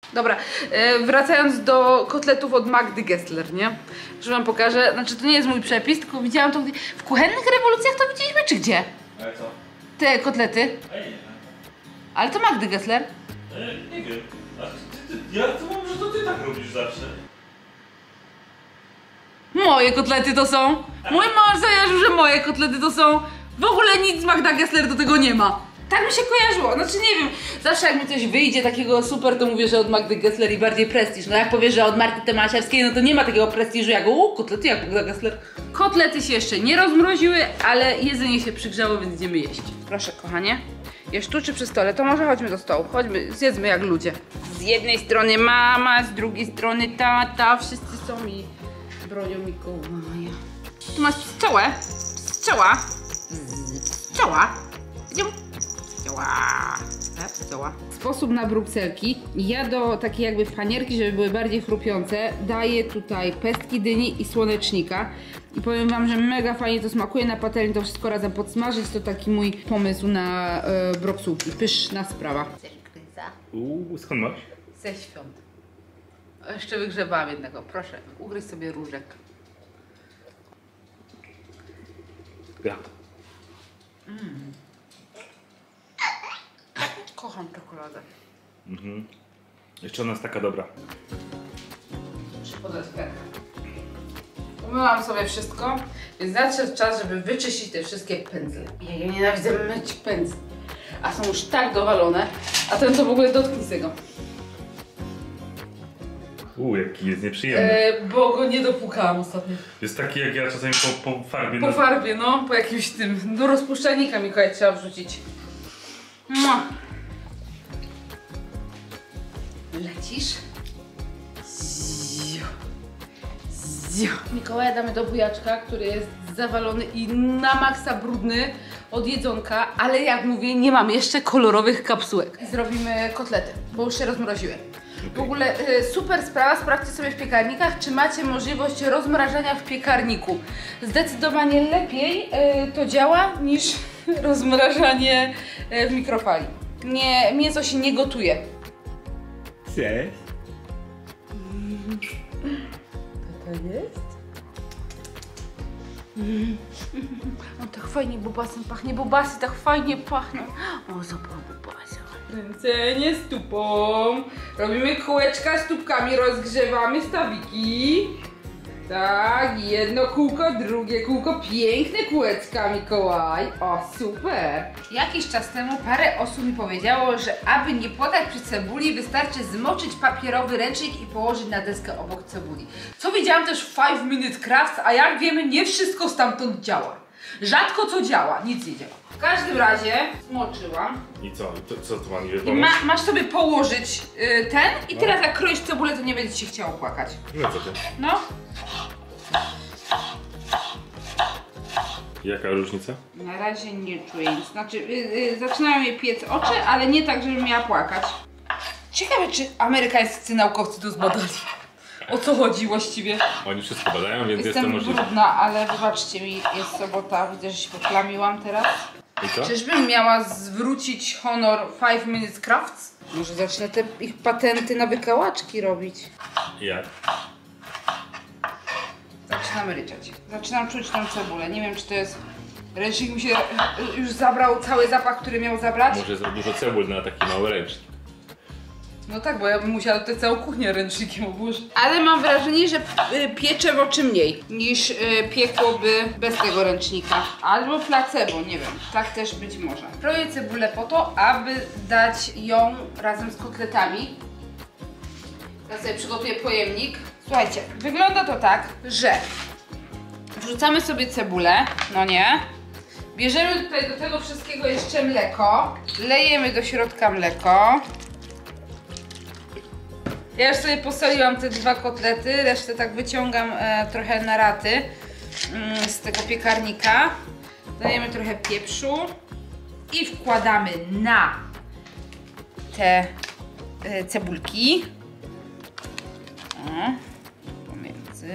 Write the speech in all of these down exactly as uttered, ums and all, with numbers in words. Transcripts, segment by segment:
Dobra, e, wracając do kotletów od Magdy Gessler, nie? Że wam pokażę, znaczy to nie jest mój przepis, tylko widziałam to w kuchennych rewolucjach, to widzieliśmy, czy gdzie? Ale co? Te kotlety. Ej, nie. Ale to Magdy Gessler. Ej, nie wiem. A ty, ty, ja to mam, że to ty tak robisz zawsze. Moje kotlety to są. Mój mąż zajarzył, że moje kotlety to są. W ogóle nic Magda Gessler do tego nie ma. Tak mi się kojarzyło, znaczy nie wiem, zawsze jak mi coś wyjdzie takiego super, to mówię, że od Magdy Gessler i bardziej prestiż. No jak powiesz, że od Marty Tomasiewskiej, no to nie ma takiego prestiżu jak u kotlety jak Magda Gessler. Kotlety się jeszcze nie rozmroziły, ale jedzenie się przygrzało, więc idziemy jeść. Proszę kochanie, jesz tu czy przy stole? To może chodźmy do stołu, chodźmy, zjedzmy jak ludzie. Z jednej strony mama, z drugiej strony tata, wszyscy są i bronią Mikołaja. Tu masz pszczołę, pszczoła, pszczoła, idziemy. Pszczoła. Sposób na brukselki. Ja do takiej jakby panierki, żeby były bardziej chrupiące, daję tutaj pestki dyni i słonecznika. I powiem wam, że mega fajnie to smakuje. Na patelni to wszystko razem podsmażyć. To taki mój pomysł na e, broksułki. Pyszna sprawa. Uuu, skąd masz? Ze świąt. O, jeszcze wygrzebałam jednego. Proszę, ugryź sobie różek. Ja. Mm. Kocham czekoladę. Mhm. Jeszcze ona jest taka dobra. Muszę podać perkę. Umyłam sobie wszystko, więc nadszedł czas, żeby wyczyścić te wszystkie pędzle. Ja, ja nienawidzę myć pędzli. A są już tak dowalone, a ten to w ogóle dotknij z tego. Uuu, jaki jest nieprzyjemny. E, bo go nie dopłukałam ostatnio. Jest taki jak ja czasami po, po farbie. Po na... farbie, no, po jakimś tym. Do rozpuszczalnika Mikołaj trzeba wrzucić. Mua. Lecisz. Ziu. Ziu. Mikołaja damy do bujaczka, który jest zawalony i na maksa brudny od jedzonka, ale jak mówię, nie mam jeszcze kolorowych kapsułek. Zrobimy kotlety, bo już się rozmroziły. W ogóle y, super sprawa, sprawdźcie sobie w piekarnikach, czy macie możliwość rozmrażania w piekarniku. Zdecydowanie lepiej y, to działa niż rozmrażanie y, w mikrofali. Nie, mięso się nie gotuje. Cześć. Co to jest? On tak fajnie bobasem pachnie, bobasy tak fajnie pachną. O, zobacz bobasa. Kręcenie stópą. Robimy kółeczka stópkami, rozgrzewamy stawiki. Tak, jedno kółko, drugie kółko, piękne kółeczka Mikołaj. O, super. Jakiś czas temu parę osób mi powiedziało, że aby nie płakać przy cebuli, wystarczy zmoczyć papierowy ręcznik i położyć na deskę obok cebuli. Co widziałam też w five minute crafts, a jak wiemy, nie wszystko stamtąd działa. Rzadko co działa, nic nie działa. W każdym razie zmoczyłam. I co? I to, co to ma niby I ma, masz sobie położyć y, ten i no. teraz jak kroisz cebulę, to nie będzie ci się chciało płakać. No co ty? No. Jaka różnica? Na razie nie czuję nic. Znaczy, yy, yy, zaczynają mnie piec oczy, ale nie tak, żebym miała płakać. Ciekawe, czy amerykańscy naukowcy to zbadali. O co chodzi właściwie? Oni wszystko badają, więc Jestem jest to możliwe. brudna, ale wybaczcie mi, jest sobota, widzę, że się poplamiłam teraz. I co? Czyżbym miała zwrócić honor five minute crafts? Może zacznę te ich patenty na wykałaczki robić. Jak? Zaczynam ryczeć. Zaczynam czuć tą cebulę. Nie wiem, czy to jest... Ręcznik mi się już zabrał cały zapach, który miał zabrać. Może za dużo cebul na taki mały ręcznik. No tak, bo ja bym musiała tutaj całą kuchnię ręcznikiem obłożyć. Ale mam wrażenie, że piecze w oczy mniej niż piekłoby bez tego ręcznika. Albo placebo, nie wiem. Tak też być może. Kroję cebulę po to, aby dać ją razem z kotletami. Ja sobie przygotuję pojemnik. Słuchajcie, wygląda to tak, że wrzucamy sobie cebulę, no nie? Bierzemy tutaj do tego wszystkiego jeszcze mleko. Lejemy do środka mleko. Ja już sobie posoliłam te dwa kotlety, resztę tak wyciągam e, trochę na raty mm, z tego piekarnika. Dajemy trochę pieprzu i wkładamy na te e, cebulki. O, pomiędzy.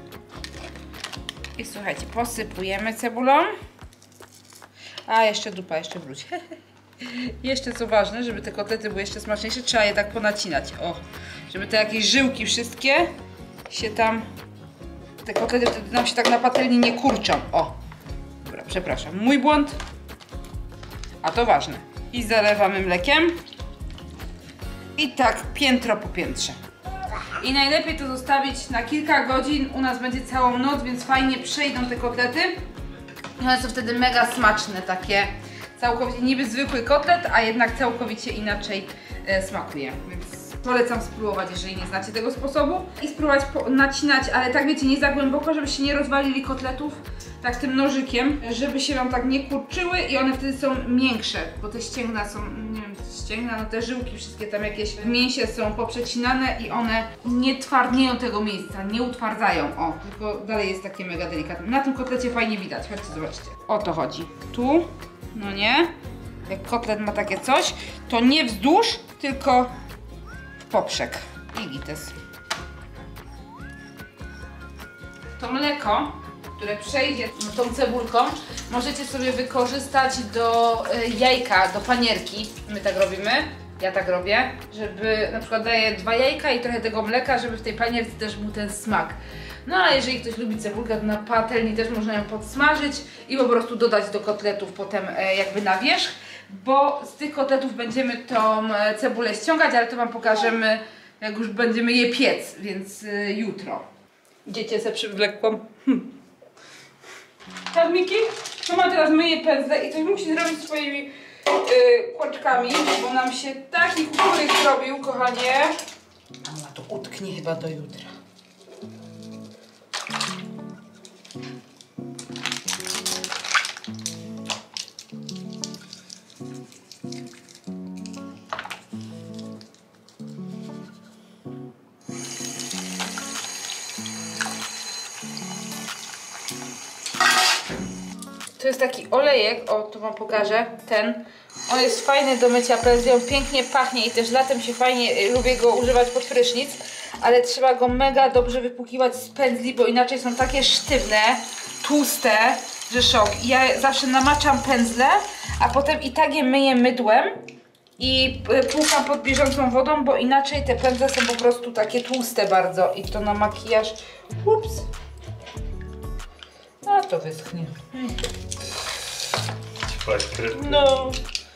I słuchajcie, posypujemy cebulą. A jeszcze dupa, jeszcze wróć. Jeszcze co ważne, żeby te kotlety były jeszcze smaczniejsze, trzeba je tak ponacinać. O, żeby te jakieś żyłki wszystkie się tam... Te kotlety wtedy nam się tak na patelni nie kurczą. O, dobra, przepraszam, mój błąd. A to ważne. I zalewamy mlekiem. I tak piętro po piętrze. I najlepiej to zostawić na kilka godzin. U nas będzie całą noc, więc fajnie przejdą te kotlety. I one są wtedy mega smaczne, takie całkowicie niby zwykły kotlet, a jednak całkowicie inaczej e, smakuje. Więc polecam spróbować, jeżeli nie znacie tego sposobu. I spróbować nacinać, ale tak wiecie, nie za głęboko, żeby się nie rozwalili kotletów. Tak tym nożykiem, żeby się wam tak nie kurczyły i one wtedy są miększe, bo te ścięgna są, nie wiem, ścięgna, no te żyłki wszystkie tam jakieś w mięsie są poprzecinane i one nie twardnieją tego miejsca, nie utwardzają, o, tylko dalej jest takie mega delikatne. Na tym kotlecie fajnie widać, chodźcie, zobaczcie. O to chodzi. Tu, no nie, jak kotlet ma takie coś, to nie wzdłuż, tylko w poprzek. I gites. To mleko, które przejdzie tą cebulką, możecie sobie wykorzystać do jajka, do panierki. My tak robimy, ja tak robię, żeby na przykład daję dwa jajka i trochę tego mleka, żeby w tej panierce też był ten smak. No a jeżeli ktoś lubi cebulkę, to na patelni też można ją podsmażyć i po prostu dodać do kotletów potem jakby na wierzch, bo z tych kotletów będziemy tą cebulę ściągać, ale to wam pokażemy, jak już będziemy je piec, więc jutro. Idziecie se przywlekłam. Hm. Tak, Miki? Mama teraz myje pędzle i coś musi zrobić swoimi yy, kłaczkami, bo nam się taki kukuryk zrobił, kochanie. A ona to utknie chyba do jutra. To jest taki olejek, o tu wam pokażę, ten. On jest fajny do mycia pędzli, on pięknie pachnie i też latem się fajnie, y, lubię go używać pod prysznic, ale trzeba go mega dobrze wypłukiwać z pędzli, bo inaczej są takie sztywne, tłuste, że szok. I ja zawsze namaczam pędzle, a potem i tak je myję mydłem i y, płukam pod bieżącą wodą, bo inaczej te pędzle są po prostu takie tłuste bardzo i to na makijaż, ups, a to wyschnie. Hmm. No.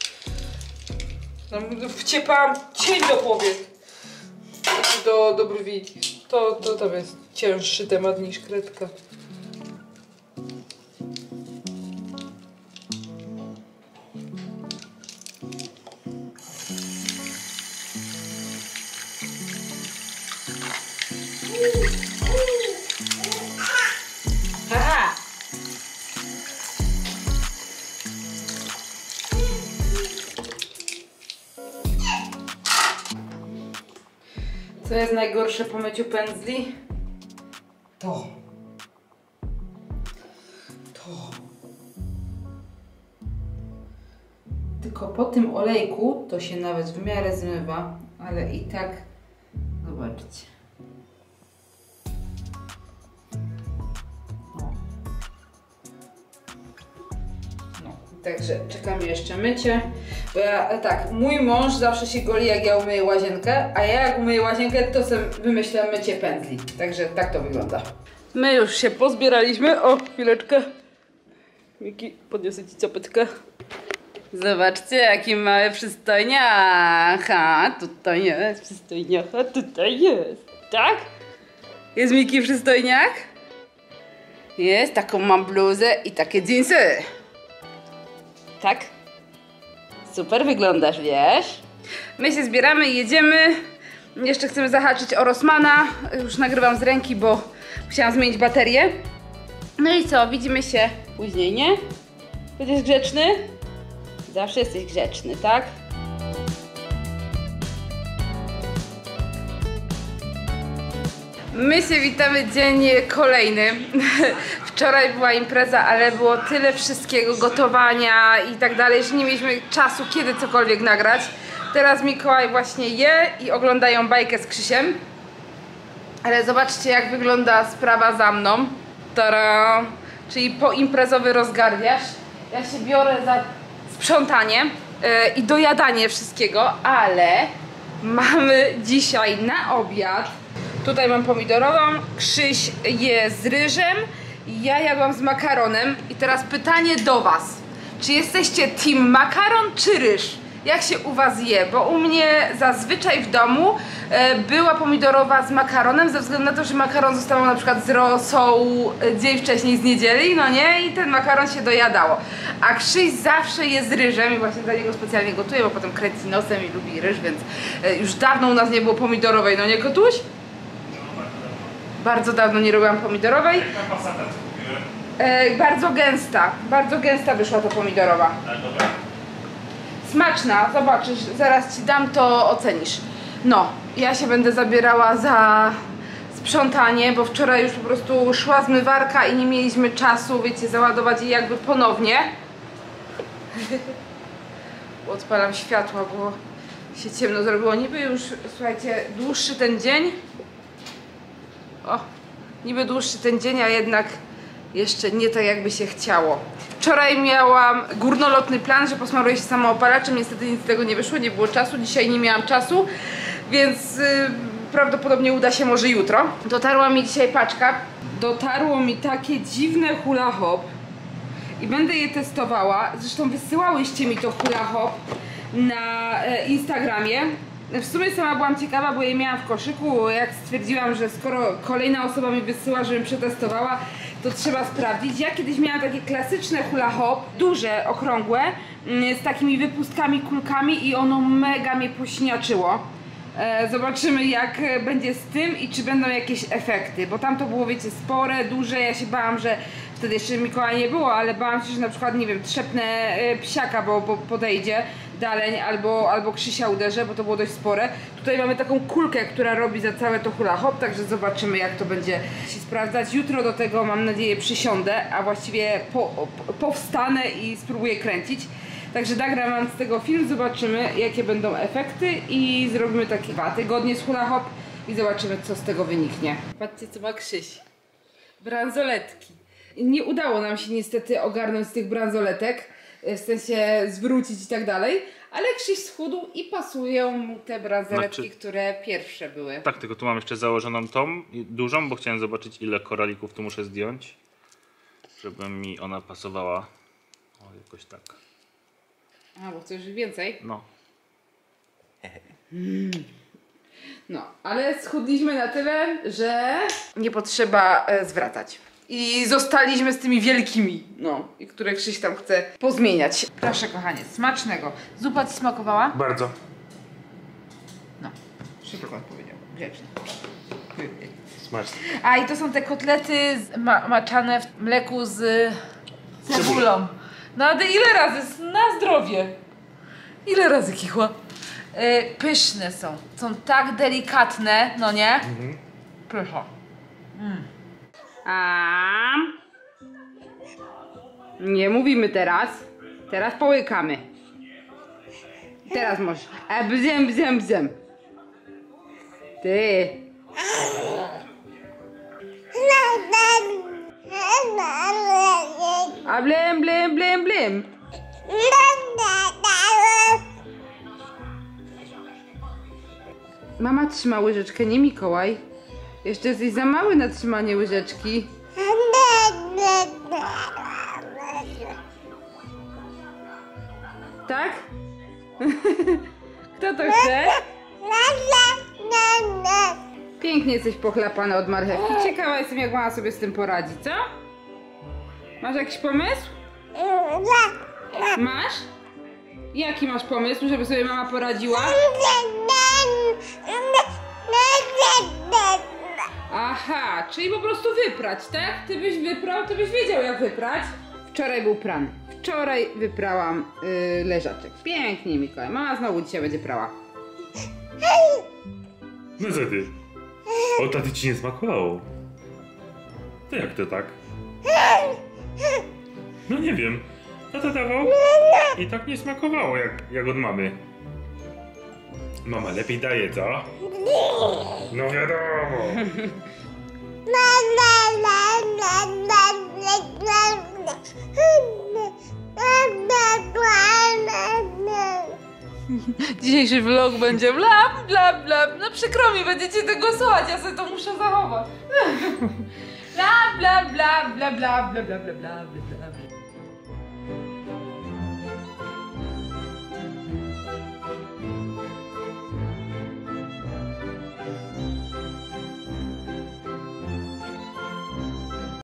Wciepałam cień do powiek. Do, do brwi. To, to, to jest cięższy temat niż kredka. Haha! Co jest najgorsze po myciu pędzli? To. To. Tylko po tym olejku to się nawet w miarę zmywa, ale i tak, zobaczcie. Także czekamy jeszcze mycie, bo ja tak, mój mąż zawsze się goli, jak ja umyję łazienkę, a ja jak umyję łazienkę, to sobie wymyślam mycie pędzli. Także tak to wygląda. My już się pozbieraliśmy. O, chwileczkę. Miki, podniosę ci czapeczkę. Zobaczcie, jaki mały przystojniak. A tutaj jest przystojniak, a tutaj jest. Tak? Jest Miki przystojniak? Jest, taką mam bluzę i takie dżinsy. Tak? Super wyglądasz, wiesz? My się zbieramy i jedziemy. Jeszcze chcemy zahaczyć o Rossmana. Już nagrywam z ręki, bo musiałam zmienić baterię. No i co? Widzimy się później, nie? Będziesz grzeczny? Zawsze jesteś grzeczny, tak? My się witamy dzień kolejny. Wczoraj była impreza, ale było tyle wszystkiego, gotowania i tak dalej, że nie mieliśmy czasu, kiedy cokolwiek nagrać. Teraz Mikołaj właśnie je i oglądają bajkę z Krzysiem. Ale zobaczcie, jak wygląda sprawa za mną. Tada! Czyli poimprezowy rozgardiasz. Ja się biorę za sprzątanie. yy, i dojadanie wszystkiego, ale mamy dzisiaj na obiad. Tutaj mam pomidorową, Krzyś je z ryżem, ja jadłam z makaronem. I teraz pytanie do was. Czy jesteście team makaron czy ryż? Jak się u was je? Bo u mnie zazwyczaj w domu e, była pomidorowa z makaronem, ze względu na to, że makaron zostawał na przykład z rosołu dzień wcześniej z niedzieli, no nie? I ten makaron się dojadało. A Krzyś zawsze je z ryżem i właśnie dla niego specjalnie gotuję, bo potem kręci nosem i lubi ryż, więc e, już dawno u nas nie było pomidorowej, no nie, Kotuś? Bardzo dawno nie robiłam pomidorowej. Jaka pasata kupiłem? E, bardzo gęsta, bardzo gęsta wyszła to pomidorowa. Ale dobra. Smaczna, zobaczysz, zaraz ci dam, to ocenisz. No, ja się będę zabierała za sprzątanie, bo wczoraj już po prostu szła zmywarka i nie mieliśmy czasu, wiecie, załadować jej jakby ponownie. Odpalam światła, bo się ciemno zrobiło. Niby już, słuchajcie, dłuższy ten dzień. O, niby dłuższy ten dzień, a jednak jeszcze nie tak jakby się chciało. Wczoraj miałam górnolotny plan, że posmaruję się samoopalaczem, niestety nic z tego nie wyszło, nie było czasu, dzisiaj nie miałam czasu, więc yy, prawdopodobnie uda się może jutro. Dotarła mi dzisiaj paczka, dotarło mi takie dziwne hula hop i będę je testowała, zresztą wysyłałyście mi to hula hop na e, Instagramie. W sumie sama byłam ciekawa, bo je miałam w koszyku, jak stwierdziłam, że skoro kolejna osoba mi wysyła, żebym przetestowała, to trzeba sprawdzić. Ja kiedyś miałam takie klasyczne hula hop, duże, okrągłe, z takimi wypustkami, kulkami i ono mega mnie pośniaczyło. Zobaczymy, jak będzie z tym i czy będą jakieś efekty, bo tam to było, wiecie, spore, duże. Ja się bałam, że wtedy jeszcze Mikołaja nie było, ale bałam się, że na przykład, nie wiem, trzepnę psiaka, bo, bo podejdzie dalej, albo, albo Krzysia uderzę, bo to było dość spore. Tutaj mamy taką kulkę, która robi za całe to hula hop, także zobaczymy, jak to będzie się sprawdzać. Jutro do tego, mam nadzieję, przysiądę, a właściwie po, po, powstanę i spróbuję kręcić. Także nagram wam z tego film, zobaczymy, jakie będą efekty i zrobimy takie dwa tygodnie z hula hop i zobaczymy, co z tego wyniknie. Patrzcie, co ma Krzyś. Bransoletki. Nie udało nam się niestety ogarnąć z tych bransoletek, w sensie zwrócić i tak dalej, ale Krzyś schudł i pasują mu te bransoletki, znaczy, które pierwsze były. Tak, tylko tu mam jeszcze założoną tą dużą, bo chciałem zobaczyć, ile koralików tu muszę zdjąć, żeby mi ona pasowała. O, jakoś tak. A, bo chcesz więcej? No. No, ale schudliśmy na tyle, że nie potrzeba e, zwracać. I zostaliśmy z tymi wielkimi, no, i które Krzyś tam chce pozmieniać. Proszę, kochanie, smacznego. Zupa ci smakowała? Bardzo. No, szybko odpowiedział, grzecznie. Smaczne. A i to są te kotlety z, ma, maczane w mleku z cebulą. No ale ile razy? Na zdrowie. Ile razy kichła? Yy, pyszne są. Są tak delikatne, no nie? Mhm. Pycha. Mm. A nie mówimy teraz. Teraz połykamy. Teraz możesz. A bzem, bzem, bzem. Ty. A blem, blem, blem, blem. Mama trzyma łyżeczkę, nie Mikołaj. Jeszcze jesteś za mały na trzymanie łyżeczki. Tak? Kto to chce? Pięknie jesteś pochlapana od marchewki. Ciekawa jestem, jak mama sobie z tym poradzi, co? Masz jakiś pomysł? Masz? Jaki masz pomysł, żeby sobie mama poradziła? Aha, czyli po prostu wyprać, tak? Ty byś wyprał, ty byś wiedział, jak wyprać. Wczoraj był prany. Wczoraj wyprałam yy, leżaczek. Pięknie, Mikołaj. Mama znowu dzisiaj będzie prała. No co ty? O, taty ci nie smakowało. To jak to tak? No nie wiem. Tata dawał i tak nie smakowało jak, jak od mamy. Mama lepiej daje, co? No wiadomo. Dzisiejszy vlog będzie bla bla bla. No przykro mi, będziecie tego słuchać, ja sobie to muszę zachować. Bla bla bla bla bla bla bla bla bla bla bla.